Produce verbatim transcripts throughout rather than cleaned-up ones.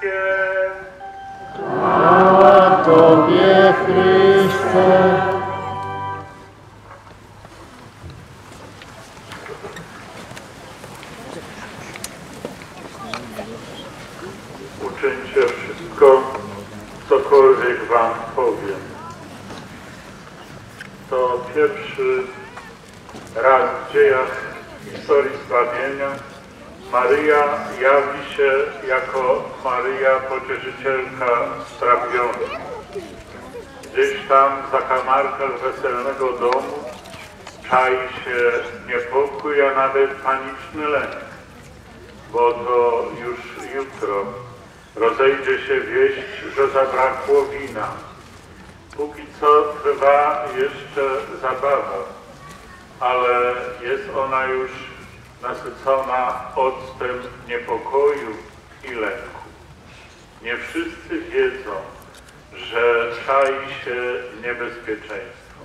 Chwała Tobie, Chryste. Uczyńcie wszystko, cokolwiek wam powiem. To pierwszy raz w dziejach historii zbawienia Maryja jawi się jako Maryja Pocieszycielka strapionych. Gdzieś tam w zakamarkach weselnego domu czai się niepokój, a nawet paniczny lęk, bo to już jutro rozejdzie się wieść, że zabrakło wina. Póki co trwa jeszcze zabawa, ale jest ona już nasycona octem niepokoju i lęku. Nie wszyscy wiedzą, że czai się niebezpieczeństwo.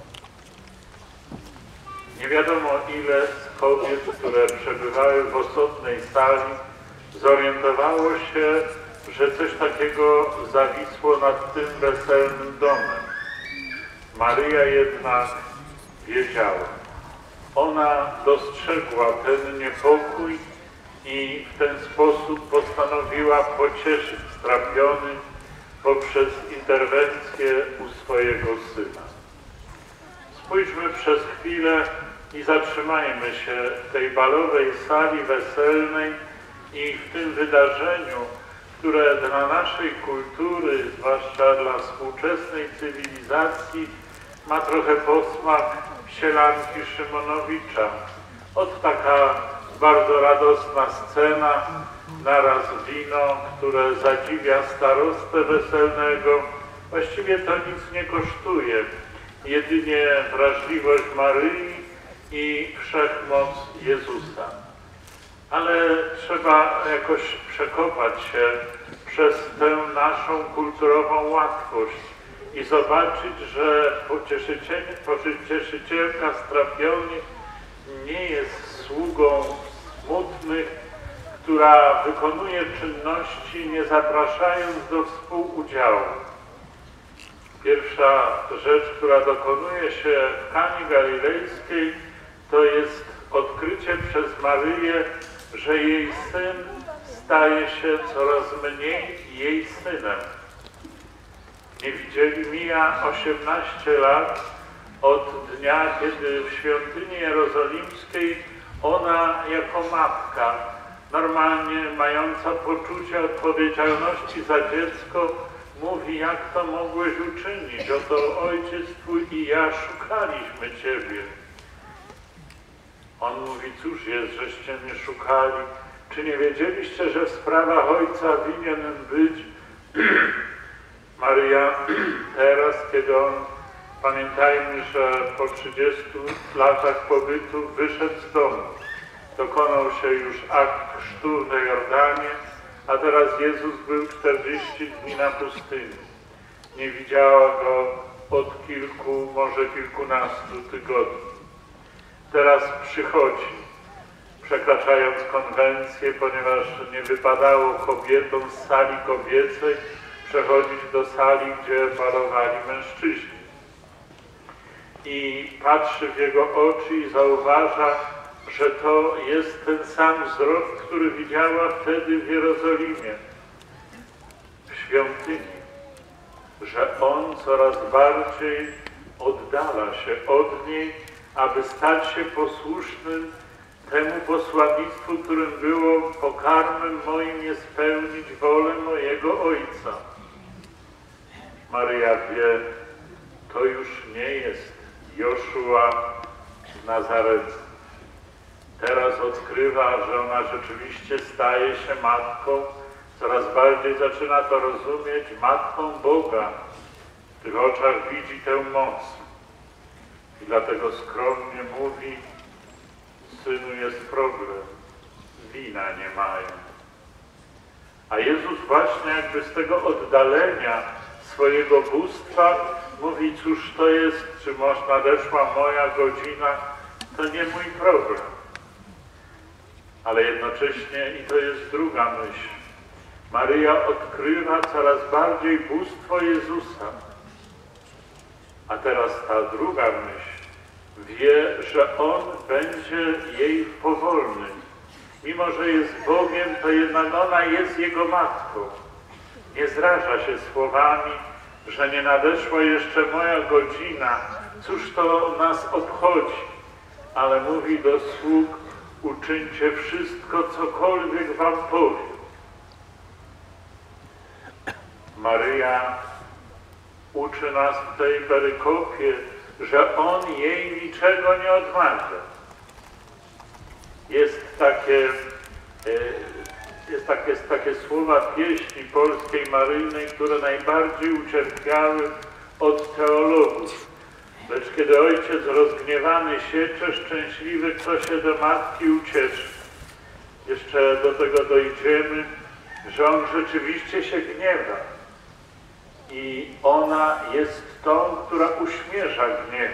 Nie wiadomo ile z kobiet, które przebywały w osobnej sali, zorientowało się, że coś takiego zawisło nad tym weselnym domem. Maryja jednak wiedziała. Ona dostrzegła ten niepokój i w ten sposób postanowiła pocieszyć strapionych poprzez interwencję u swojego syna. Spójrzmy przez chwilę i zatrzymajmy się w tej balowej sali weselnej i w tym wydarzeniu, które dla naszej kultury, zwłaszcza dla współczesnej cywilizacji, ma trochę posmak sielanki Szymonowicza. Od taka bardzo radosna scena, naraz wino, które zadziwia starostę weselnego. Właściwie to nic nie kosztuje, jedynie wrażliwość Maryi i wszechmoc Jezusa. Ale trzeba jakoś przekopać się przez tę naszą kulturową łatwość i zobaczyć, że pocieszycielka strapionych nie jest sługą smutnych, która wykonuje czynności nie zapraszając do współudziału. Pierwsza rzecz, która dokonuje się w Kanie Galilejskiej, to jest odkrycie przez Maryję, że jej syn staje się coraz mniej jej synem. Nie widzieli, mija osiemnaście lat od dnia, kiedy w świątyni jerozolimskiej ona jako matka, normalnie mająca poczucie odpowiedzialności za dziecko, mówi, jak to mogłeś uczynić? Oto ojciec twój i ja szukaliśmy ciebie. On mówi, cóż jest, żeście mnie szukali? Czy nie wiedzieliście, że w sprawach ojca winien być? Maryja teraz, kiedy on, pamiętajmy, że po trzydziestu latach pobytu wyszedł z domu. Dokonał się już akt chrztu w Jordanie, a teraz Jezus był czterdzieści dni na pustyni. Nie widziała go od kilku, może kilkunastu tygodni. Teraz przychodzi, przekraczając konwencję, ponieważ nie wypadało kobietom z sali kobiecej przechodzić do sali, gdzie balowali mężczyźni. I patrzy w jego oczy i zauważa, że to jest ten sam wzrok, który widziała wtedy w Jerozolimie, w świątyni, że on coraz bardziej oddala się od niej, aby stać się posłusznym temu posłannictwu, którym było pokarmem moim jest spełnić wolę mojego Ojca. Maryja wie, to już nie jest Joszua z Nazaretu. Teraz odkrywa, że ona rzeczywiście staje się matką, coraz bardziej zaczyna to rozumieć, matką Boga. W tych oczach widzi tę moc. I dlatego skromnie mówi, synu, jest problem, wina nie mają. A Jezus właśnie jakby z tego oddalenia swojego bóstwa mówi, cóż to jest, czy może nadeszła moja godzina, to nie mój problem. Ale jednocześnie, i to jest druga myśl, Maryja odkrywa coraz bardziej bóstwo Jezusa. A teraz ta druga myśl. Wie, że On będzie jej powolny. Mimo że jest Bogiem, to jednak ona jest Jego matką. Nie zraża się słowami, że nie nadeszła jeszcze moja godzina. Cóż to nas obchodzi? Ale mówi do sług, uczyńcie wszystko, cokolwiek wam powiem. Maryja uczy nas w tej perykopie, że On jej niczego nie odmawia. Jest takie, jest takie, jest takie słowa pieśni polskiej maryjnej, które najbardziej ucierpiały od teologów. Lecz kiedy ojciec rozgniewany siecze, szczęśliwy, kto się do matki ucieszy. Jeszcze do tego dojdziemy, że on rzeczywiście się gniewa. I ona jest tą, która uśmierza gniew.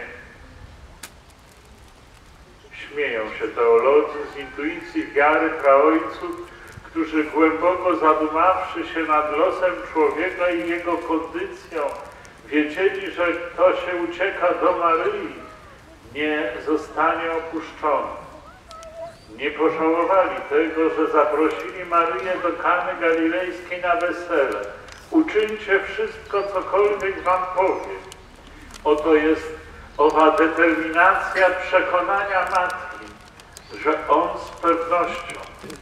Śmieją się teolodzy z intuicji wiary praojców, którzy głęboko zadumawszy się nad losem człowieka i jego kondycją, wiedzieli, że kto się ucieka do Maryi, nie zostanie opuszczony. Nie pożałowali tego, że zaprosili Maryję do Kany Galilejskiej na wesele. Uczyńcie wszystko, cokolwiek wam powiem. Oto jest owa determinacja przekonania matki, że On z pewnością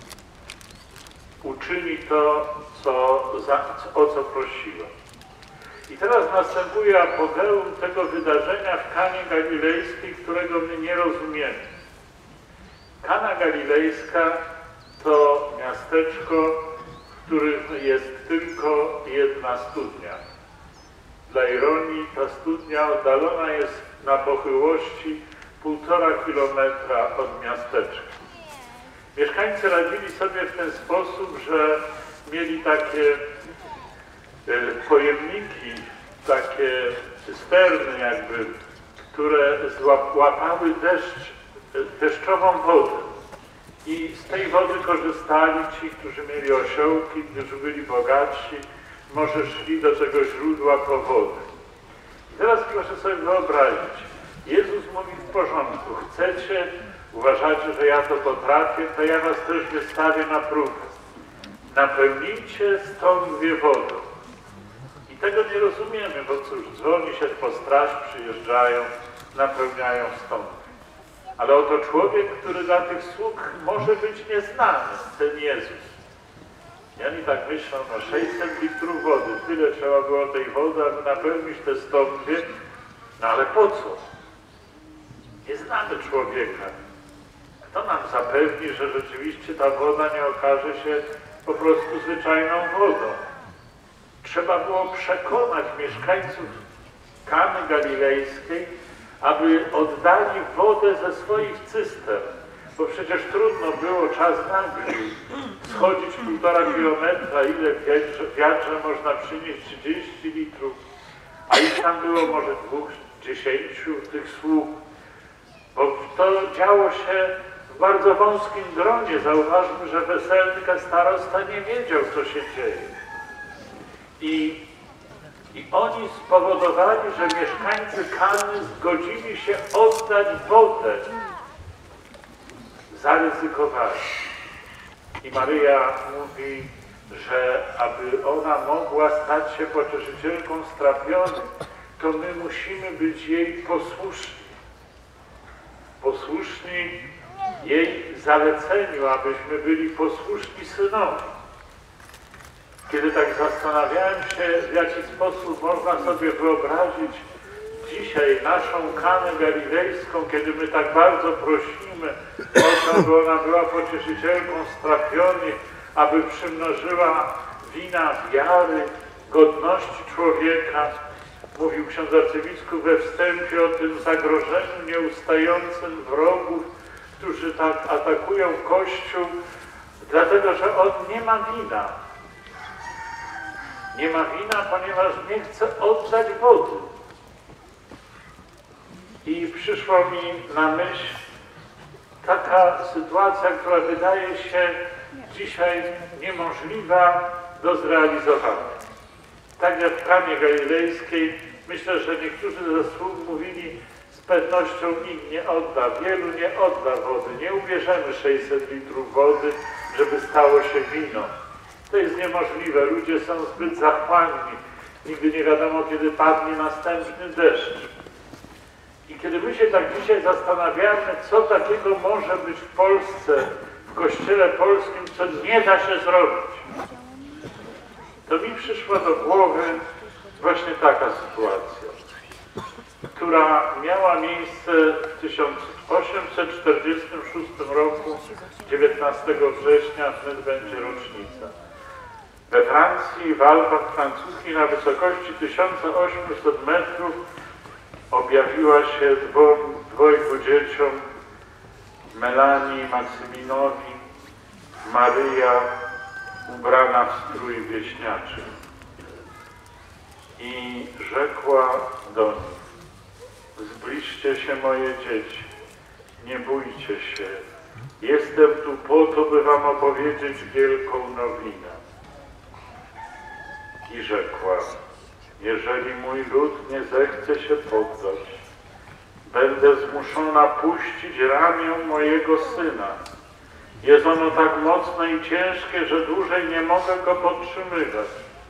uczyni to, co, za, o co prosiła. I teraz następuje apogeum tego wydarzenia w Kanie Galilejskiej, którego my nie rozumiemy. Kana Galilejska to miasteczko, w którym jest tylko jedna studnia. Dla ironii ta studnia oddalona jest na pochyłości półtora kilometra od miasteczka. Mieszkańcy radzili sobie w ten sposób, że mieli takie pojemniki, takie cysterny jakby, które łapały deszcz, deszczową wodę. I z tej wody korzystali ci, którzy mieli osiołki, którzy byli bogatsi, może szli do tego źródła po wodę. I teraz proszę sobie wyobrazić, Jezus mówi w porządku, chcecie, uważacie, że ja to potrafię, to ja was też wystawię na próbę. Napełnijcie stągwie wodą. I tego nie rozumiemy, bo cóż, dzwoni się po straż, przyjeżdżają, napełniają stągwie. Ale oto człowiek, który dla tych sług może być nieznany, ten Jezus. I oni tak myślą, no sześćset litrów wody, tyle trzeba było tej wody, aby napełnić te stągwie, no ale po co? Nie znamy człowieka. Kto nam zapewni, że rzeczywiście ta woda nie okaże się po prostu zwyczajną wodą? Trzeba było przekonać mieszkańców Kany Galilejskiej, aby oddali wodę ze swoich cystern, bo przecież trudno było, czas nagli, schodzić półtora kilometra, ile w wiatrze, wiatrze można przynieść trzydzieści litrów, a ich tam było może dwóch, dziesięciu tych sług, bo to działo się w bardzo wąskim gronie. Zauważmy, że weselny starosta nie wiedział, co się dzieje. I I oni spowodowali, że mieszkańcy Kany zgodzili się oddać wodę. Zaryzykowali. I Maryja mówi, że aby ona mogła stać się pocieszycielką strapionych, to my musimy być jej posłuszni. Posłuszni jej zaleceniu, abyśmy byli posłuszni synowi. Kiedy tak zastanawiałem się, w jaki sposób można sobie wyobrazić dzisiaj naszą Kanę Galilejską, kiedy my tak bardzo prosimy o to, by ona była pocieszycielką strapionych, aby przymnożyła wina wiary, godności człowieka. Mówił ksiądz arcybiskup we wstępie o tym zagrożeniu nieustającym wrogów, którzy tak atakują Kościół, dlatego że on nie ma wina. Nie ma wina, ponieważ nie chce oddać wody. I przyszło mi na myśl taka sytuacja, która wydaje się dzisiaj niemożliwa do zrealizowania. Tak jak w Kanie Galilejskiej, myślę, że niektórzy ze sług mówili, z pewnością nikt nie odda, wielu nie odda wody. Nie ubierzemy sześćset litrów wody, żeby stało się wino. To jest niemożliwe, ludzie są zbyt zachłanni. Nigdy nie wiadomo, kiedy padnie następny deszcz. I kiedy my się tak dzisiaj zastanawiamy, co takiego może być w Polsce, w Kościele polskim, co nie da się zrobić, to mi przyszła do głowy właśnie taka sytuacja, która miała miejsce w tysiąc osiemset czterdziestym szóstym roku, dziewiętnastego września, wtedy będzie rocznica. We Francji, w Alpach francuskich, na wysokości tysiąc osiemset metrów objawiła się dwom, dwojgu dzieciom, Melanii i Maksyminowi, Maryja ubrana w strój wieśniaczy. I rzekła do nich: zbliżcie się, moje dzieci, nie bójcie się. Jestem tu po to, by wam opowiedzieć wielką nowinę. I rzekła: jeżeli mój lud nie zechce się poddać, będę zmuszona puścić ramię mojego syna. Jest ono tak mocne i ciężkie, że dłużej nie mogę go podtrzymywać.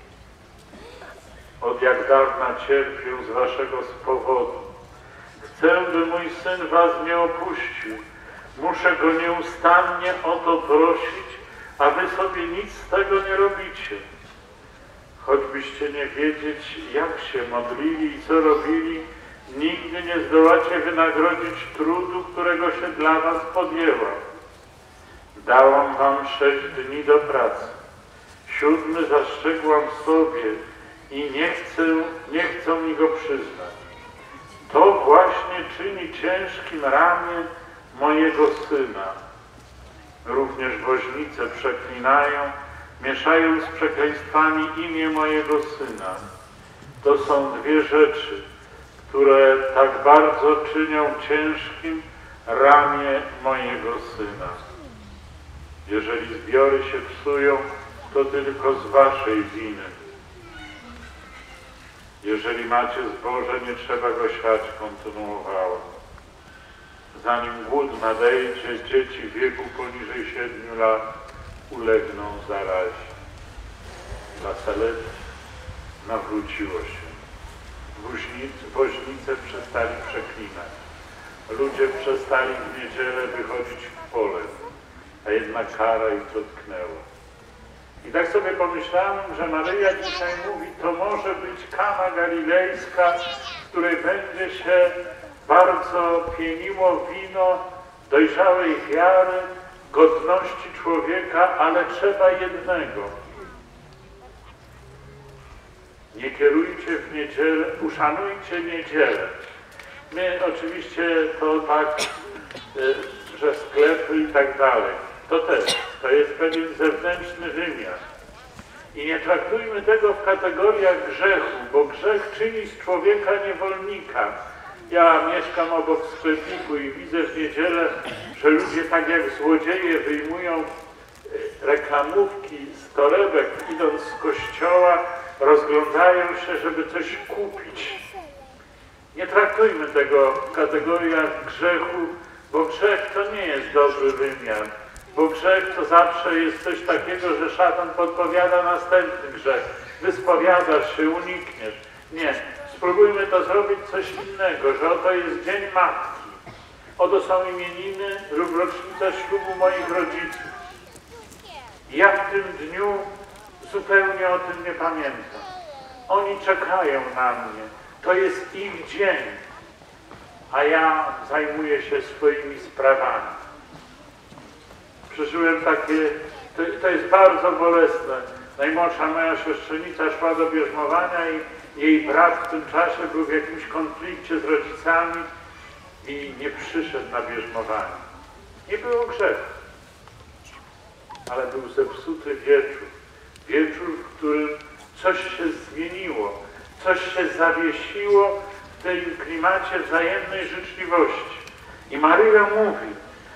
Od jak dawna cierpię z waszego powodu. Chcę, by mój syn was nie opuścił. Muszę go nieustannie o to prosić, a wy sobie nic z tego nie robicie. Choćbyście nie wiedzieć, jak się modlili i co robili, nigdy nie zdołacie wynagrodzić trudu, którego się dla was podjęłam. Dałam wam sześć dni do pracy. Siódmy zastrzegłam sobie i nie chcę, nie chcą mi go przyznać. To właśnie czyni ciężkim ramię mojego syna. Również woźnice przeklinają, mieszają z przekleństwami imię mojego syna. To są dwie rzeczy, które tak bardzo czynią ciężkim ramię mojego syna. Jeżeli zbiory się psują, to tylko z waszej winy. Jeżeli macie zboże, nie trzeba go siać, kontynuowała. Zanim głód nadejdzie, dzieci w wieku poniżej siedmiu lat ulegną zarazie. Dla Selewki nawróciło się. Woźnicy, woźnice przestali przeklinać. Ludzie przestali w niedzielę wychodzić w pole, a jedna kara ich dotknęła. I tak sobie pomyślałem, że Maryja dzisiaj mówi, to może być Kana Galilejska, w której będzie się bardzo pieniło wino dojrzałej wiary, godności człowieka, ale trzeba jednego. Nie kierujcie w niedzielę, uszanujcie niedzielę. My oczywiście to tak, że sklepy i tak dalej. To też, to jest pewien zewnętrzny wymiar. I nie traktujmy tego w kategoriach grzechu, bo grzech czyni z człowieka niewolnika. Ja mieszkam obok sklepiku i widzę w niedzielę, że ludzie tak jak złodzieje wyjmują reklamówki z torebek, idąc z kościoła, rozglądają się, żeby coś kupić. Nie traktujmy tego w kategoriach grzechu, bo grzech to nie jest dobry wymiar. Bo grzech to zawsze jest coś takiego, że szatan podpowiada następny grzech. Wyspowiadasz się, unikniesz. Nie. Spróbujmy to zrobić coś innego, że oto jest Dzień Matki. Oto są imieniny lub rocznica ślubu moich rodziców. Ja w tym dniu zupełnie o tym nie pamiętam. Oni czekają na mnie. To jest ich dzień. A ja zajmuję się swoimi sprawami. Przeżyłem takie, to, to jest bardzo bolesne. Najmłodsza moja siostrzenica szła do bierzmowania i jej brat w tym czasie był w jakimś konflikcie z rodzicami i nie przyszedł na bierzmowanie. Nie było grzechu, ale był zepsuty wieczór. Wieczór, w którym coś się zmieniło, coś się zawiesiło w tym klimacie wzajemnej życzliwości. I Maryja mówi,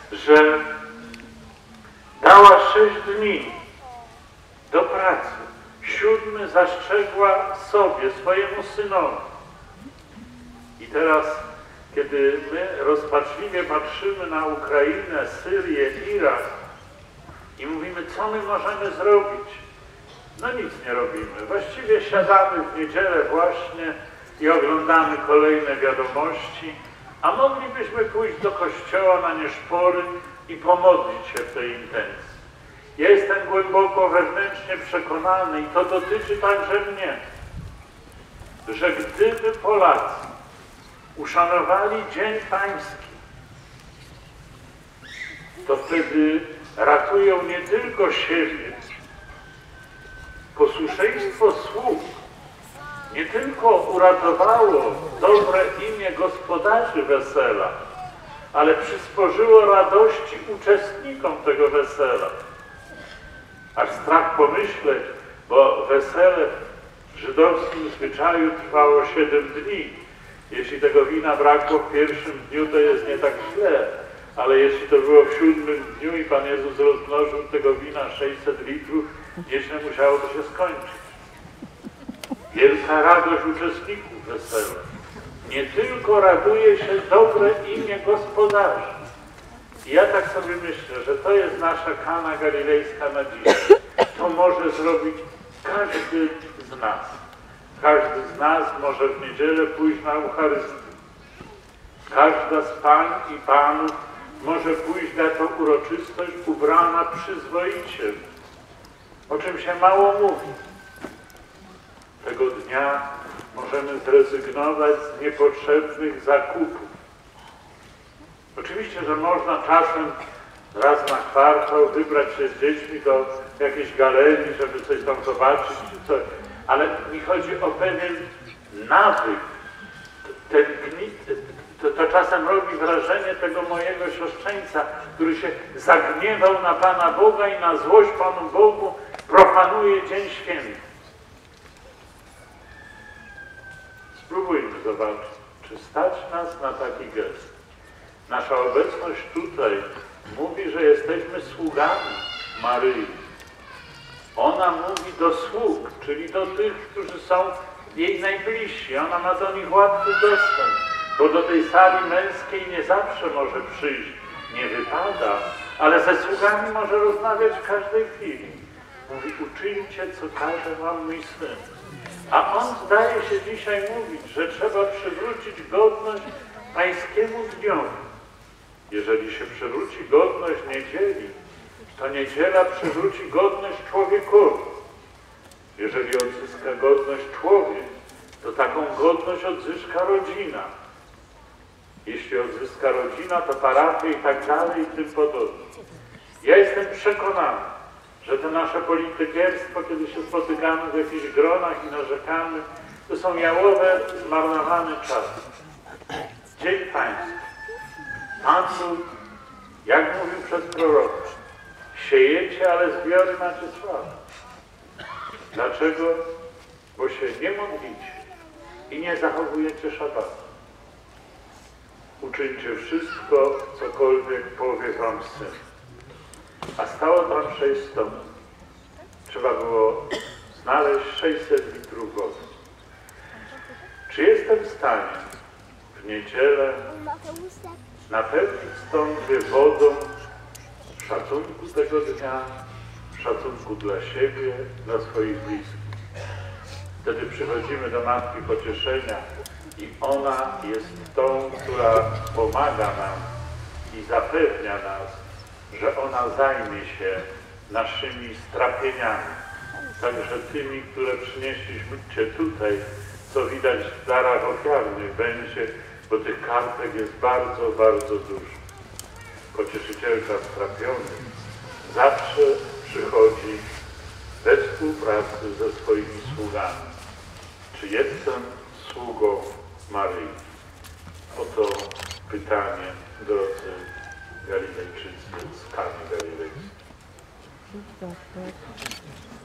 że dała sześć dni do pracy. siódmy zastrzegła sobie, swojemu synowi. I teraz, kiedy my rozpaczliwie patrzymy na Ukrainę, Syrię, Irak i mówimy, co my możemy zrobić? No nic nie robimy. Właściwie siadamy w niedzielę właśnie i oglądamy kolejne wiadomości, a moglibyśmy pójść do kościoła na nieszpory i pomodlić się w tej intencji. Ja jestem głęboko wewnętrznie przekonany i to dotyczy także mnie, że gdyby Polacy uszanowali Dzień Pański, to wtedy ratują nie tylko siebie. Posłuszeństwo słów nie tylko uratowało dobre imię gospodarzy wesela, ale przysporzyło radości uczestnikom tego wesela. Aż strach pomyśleć, bo wesele w żydowskim zwyczaju trwało siedem dni. Jeśli tego wina brakło w pierwszym dniu, to jest nie tak źle, ale jeśli to było w siódmym dniu i Pan Jezus rozmnożył tego wina sześćset litrów, nieźle musiało to się skończyć. Wielka radość uczestników wesela. Nie tylko raduje się dobre imię gospodarza. I ja tak sobie myślę, że to jest nasza Kana Galilejska na dziś. To może zrobić każdy z nas. Każdy z nas może w niedzielę pójść na Eucharystię. Każda z pań i panów może pójść na tą uroczystość ubrana przyzwoicie, o czym się mało mówi. Tego dnia możemy zrezygnować z niepotrzebnych zakupów. Oczywiście, że można czasem raz na kwartał wybrać się z dziećmi do jakiejś galerii, żeby coś tam zobaczyć, czy coś. Ale mi chodzi o pewien nawyk. Ten gnit, to, to czasem robi wrażenie tego mojego siostrzeńca, który się zagniewał na Pana Boga i na złość Panu Bogu profanuje Dzień Święty. Spróbujmy zobaczyć, czy stać nas na taki gest. Nasza obecność tutaj mówi, że jesteśmy sługami Maryi. Ona mówi do sług, czyli do tych, którzy są jej najbliżsi. Ona ma do nich łatwy dostęp, bo do tej sali męskiej nie zawsze może przyjść, nie wypada, ale ze sługami może rozmawiać w każdej chwili. Mówi, uczyńcie, co każe wam mój syn. A on zdaje się dzisiaj mówić, że trzeba przywrócić godność pańskiemu dniowi. Jeżeli się przywróci godność niedzieli, to niedziela przywróci godność człowiekowi. Jeżeli odzyska godność człowiek, to taką godność odzyska rodzina. Jeśli odzyska rodzina, to parafia i tak dalej i tym podobnie. Ja jestem przekonany, że to nasze politykierstwo, kiedy się spotykamy w jakichś gronach i narzekamy, to są jałowe, zmarnowany czas. Dzień Pański. Pan Bóg, jak mówił przez proroka, siejecie, ale zbiory macie słabe. Dlaczego? Bo się nie modlicie i nie zachowujecie szabatu. Uczyńcie wszystko, cokolwiek powie wam Syn. A stało tam sześć stonów. Trzeba było znaleźć sześćset litrów wody. Czy jestem w stanie w niedzielę napełnić stąd wodą w szacunku tego dnia, w szacunku dla siebie, dla swoich bliskich? Wtedy przychodzimy do Matki Pocieszenia i ona jest tą, która pomaga nam i zapewnia nas, że ona zajmie się naszymi strapieniami, także tymi, które przynieśliście tutaj, co widać w darach ofiarnych będzie, bo tych kartek jest bardzo, bardzo dużo. Pocieszycielka strapionych zawsze przychodzi we współpracy ze swoimi sługami. Czy jestem sługą Maryi? Oto pytanie, drodzy Galilejczycy z Kany Galilejskiej.